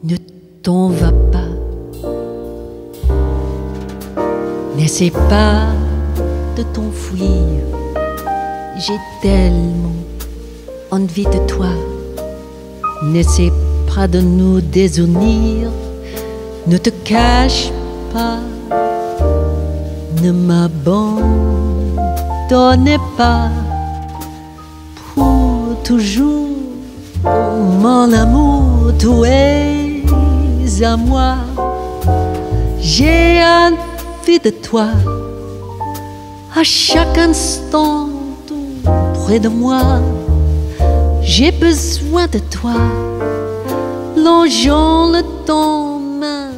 Ne t'en va pas. N'essaie pas de t'enfuir. J'ai tellement envie de toi. N'essaie pas de nous désunir. Ne te cache pas. Ne m'abandonne pas. Pour toujours, oh mon amour, tu es à moi. J'ai envie de toi. À chaque instant, tout près de moi. J'ai besoin de toi. Longeons le temps main